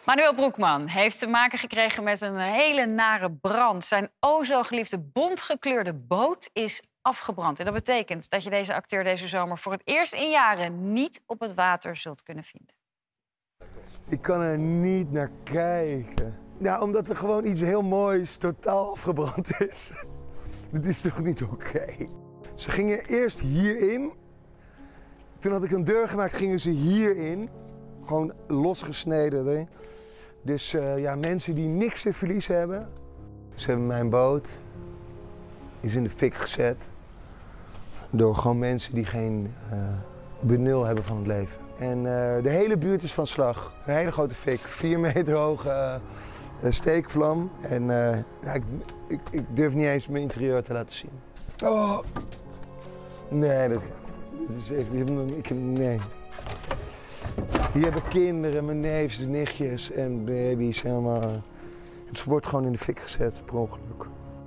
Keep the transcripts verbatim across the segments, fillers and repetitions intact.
Manuel Broekman heeft te maken gekregen met een hele nare brand. Zijn o zo geliefde bontgekleurde boot is afgebrand. En dat betekent dat je deze acteur deze zomer voor het eerst in jaren niet op het water zult kunnen vinden. Ik kan er niet naar kijken. Ja, omdat er gewoon iets heel moois totaal afgebrand is. Dit is toch niet oké? Okay? Ze gingen eerst hierin. Toen had ik een deur gemaakt, gingen ze hierin. Gewoon losgesneden. Hè? Dus uh, ja, mensen die niks te verliezen hebben. Ze hebben mijn boot is in de fik gezet. Door gewoon mensen die geen uh, benul hebben van het leven. En uh, de hele buurt is van slag. Een hele grote fik. Vier meter hoge uh, steekvlam. En uh, ja, ik, ik, ik durf niet eens mijn interieur te laten zien. Oh. Nee, dat, dat is echt... Ik heb, nee. Hier hebben kinderen, mijn neefs, de nichtjes en baby's helemaal. Het wordt gewoon in de fik gezet, per ongeluk.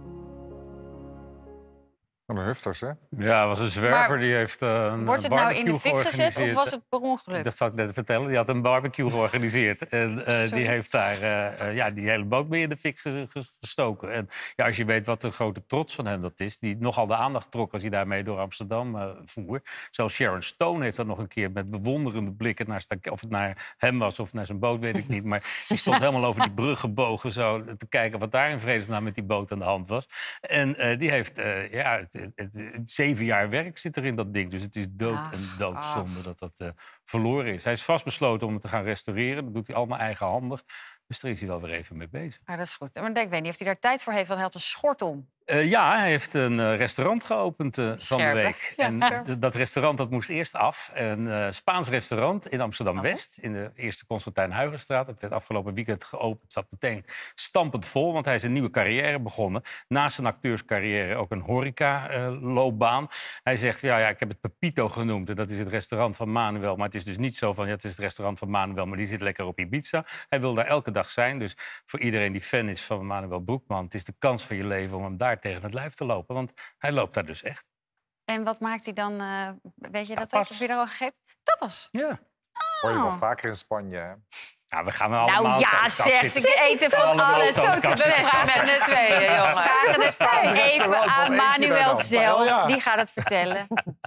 Wat een hufters, hè? Ja, het was een zwerver Maar die heeft uh, een Wordt het nou in de fik gezet of was het per ongeluk? Dat zal ik net vertellen. Die had een barbecue georganiseerd. En uh, die heeft daar uh, uh, ja, die hele boot mee in de fik gestoken. En ja, als je weet wat de grote trots van hem dat is... die nogal de aandacht trok als hij daarmee door Amsterdam uh, voer. Zelfs Sharon Stone heeft dat nog een keer met bewonderende blikken... Naar, of het naar hem was of naar zijn boot, weet ik niet. Maar die stond helemaal over die brug gebogen... zo te kijken wat daar in vredesnaam met die boot aan de hand was. En uh, die heeft... Uh, ja, Het, het, het, zeven jaar werk zit er in dat ding. Dus het is dood ah, en doodzonde ah. dat dat uh, verloren is. Hij is vastbesloten om het te gaan restaureren. Dat doet hij allemaal eigenhandig. Dus daar is hij wel weer even mee bezig. Ah, dat is goed. Maar ik weet niet of hij daar tijd voor heeft, want hij had een schort om. Uh, ja, hij heeft een uh, restaurant geopend uh, van de week. Ja, en d- dat restaurant dat moest eerst af. Een uh, Spaans restaurant in Amsterdam-West, in de eerste Constantijn Huygenstraat. Het werd afgelopen weekend geopend, zat meteen stampend vol... want hij is een nieuwe carrière begonnen. Naast zijn acteurscarrière ook een horeca-loopbaan. Uh, hij zegt, ja, ja, ik heb het Pepito genoemd. En dat is het restaurant van Manuel. Maar het is dus niet zo van, ja, het is het restaurant van Manuel... maar die zit lekker op Ibiza. Hij wil daar elke dag zijn. Dus voor iedereen die fan is van Manuel Broekman... het is de kans van je leven om hem daar tegen het lijf te lopen. Want hij loopt daar dus echt. En wat maakt hij dan? Uh, weet je dat Tapas. ook? Heb je er al gegeten? Tapas? Ja. Oh. Hoor je wel vaker in Spanje, hè? Ja, we gaan wel allemaal... Nou ja, zeg, ik eten van alles. Zo te besten met z'n tweeën, jongen. Vragen dus even aan Manuel zelf. Die gaat het vertellen.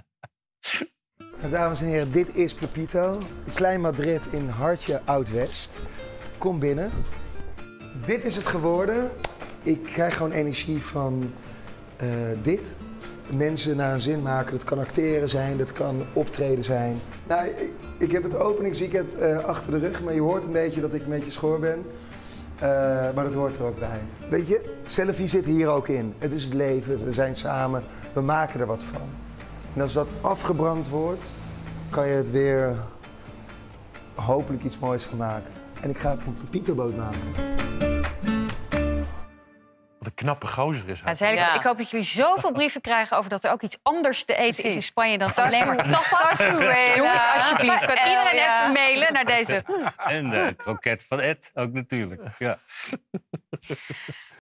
Dames en heren, dit is Pepito. Een klein Madrid in hartje Oud-West. Kom binnen. Dit is het geworden. Ik krijg gewoon energie van uh, dit. Mensen naar hun zin maken. Dat kan acteren zijn, dat kan optreden zijn. Nou, ik, ik heb het openingsweekend uh, achter de rug, maar je hoort een beetje dat ik een beetje schoor ben. Uh, maar dat hoort er ook bij. Weet je, selfie zit hier ook in. Het is het leven, we zijn samen, we maken er wat van. En als dat afgebrand wordt, kan je het weer hopelijk iets moois van maken. En ik ga het een Pepito-boot maken. Wat een knappe gozer is hij. Ja, zei ik, Ja. ik hoop dat jullie zoveel brieven krijgen over dat er ook iets anders te eten is in Spanje dan Sarsu- alleen maar tapas. Sarsuela. Jongens, alsjeblieft, kan El, iedereen ja. even mailen naar deze... En de kroket van Ed ook natuurlijk. Ja.